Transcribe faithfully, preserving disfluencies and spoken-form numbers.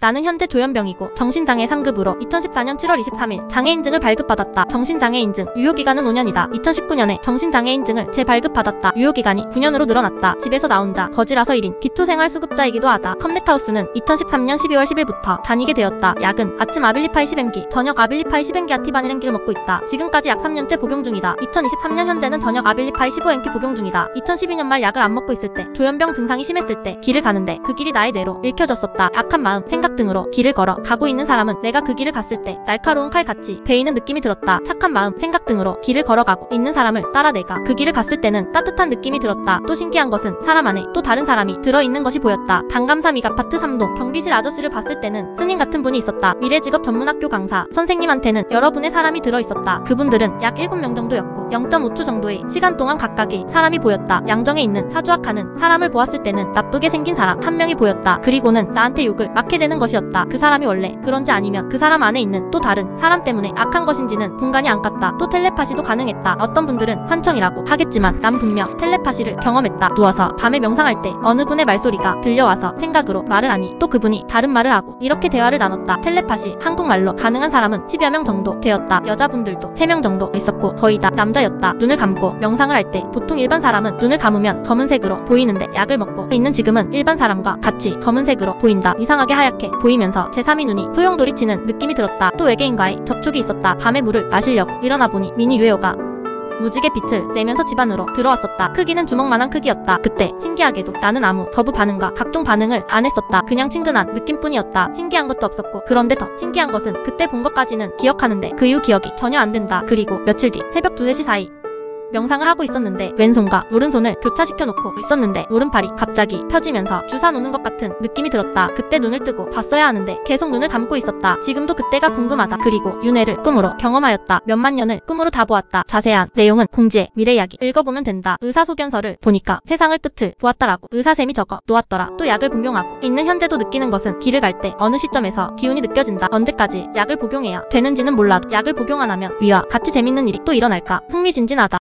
나는 현재 조현병이고 정신장애 상급으로 이천십사 년 칠월 이십삼일 장애인증을 발급받았다. 정신장애인증 유효기간은 오 년이다. 이천십구 년에 정신장애인증을 재발급받았다. 유효기간이 구 년으로 늘어났다. 집에서 나 혼자 거지라서 일 인 기초생활수급자이기도 하다. 컴넷하우스는 이천십삼 년 십이월 십일부터 다니게 되었다. 약은 아침 아빌리파이 십 엠기, 저녁 아빌리파이 십 엠기 아티바닐 엠기를 먹고 있다. 지금까지 약 삼 년째 복용 중이다. 이천이십삼 년 현재는 저녁 아빌리파이 십오 엠기 복용 중이다. 이천십이 년 말 약을 안 먹고 있을 때, 조현병 증상이 심했을 때 길을 가는데 그 길이 나의 뇌로 읽혀졌었다. 악한 마음, 생각 등으로 길을 걸어 가고 있는 사람은 내가 그 길을 갔을 때 날카로운 칼같이 베이는 느낌이 들었다. 착한 마음, 생각 등으로 길을 걸어가고 있는 사람을 따라 내가 그 길을 갔을 때는 따뜻한 느낌이 들었다. 또 신기한 것은 사람 안에 또 다른 사람이 들어있는 것이 보였다. 단감삼 이 아파트 삼 동 경비실 아저씨를 봤을 때는 스님 같은 분이 있었다. 미래직업 전문학교 강사 선생님한테는 여러분의 사람이 들어있었다. 그분들은 약 일곱 명 정도였고 영 점 오 초 정도의 시간 동안 각각의 사람이 보였다. 양정에 있는 사주악하는 사람을 보았을 때는 나쁘게 생긴 사람 한 명이 보였다. 그리고는 나한테 욕을 맞게 되는 것이었다. 그 사람이 원래 그런지 아니면 그 사람 안에 있는 또 다른 사람 때문에 악한 것인지는 분간이 안 갔다. 또 텔레파시도 가능했다. 어떤 분들은 환청이라고 하겠지만 난 분명 텔레파시를 경험했다. 누워서 밤에 명상할 때 어느 분의 말소리가 들려와서 생각으로 말을 하니 또 그분이 다른 말을 하고 이렇게 대화를 나눴다. 텔레파시 한국말로 가능한 사람은 십여 명 정도 되었다. 여자분들도 세 명 정도 있었고 거의 다 남자였다. 눈을 감고 명상을 할 때 보통 일반 사람은 눈을 감으면 검은색으로 보이는데 약을 먹고 있는 지금은 일반 사람과 같이 검은색으로 보인다. 이상하게 하얗게 보이면서 제삼의 눈이 소용돌이치는 느낌이 들었다. 또 외계인과의 접촉이 있었다. 밤에 물을 마시려고 일어나 보니 미니 유해오가 무지개 빛을 내면서 집 안으로 들어왔었다. 크기는 주먹만한 크기였다. 그때 신기하게도 나는 아무 거부 반응과 각종 반응을 안 했었다. 그냥 친근한 느낌뿐이었다. 신기한 것도 없었고 그런데 더 신기한 것은 그때 본 것까지는 기억하는데 그 이후 기억이 전혀 안 된다. 그리고 며칠 뒤 새벽 두, 세 시 사이 명상을 하고 있었는데 왼손과 오른손을 교차시켜 놓고 있었는데 오른팔이 갑자기 펴지면서 주사 놓는 것 같은 느낌이 들었다. 그때 눈을 뜨고 봤어야 하는데 계속 눈을 감고 있었다. 지금도 그때가 궁금하다. 그리고 윤회를 꿈으로 경험하였다. 몇만 년을 꿈으로 다 보았다. 자세한 내용은 공지에 미래 이야기 읽어보면 된다. 의사소견서를 보니까 세상을 끝을 보았다라고 의사쌤이 적어 놓았더라. 또 약을 복용하고 있는 현재도 느끼는 것은 길을 갈 때 어느 시점에서 기운이 느껴진다. 언제까지 약을 복용해야 되는지는 몰라도 약을 복용 안 하면 위와 같이 재밌는 일이 또 일어날까 흥미진진하다.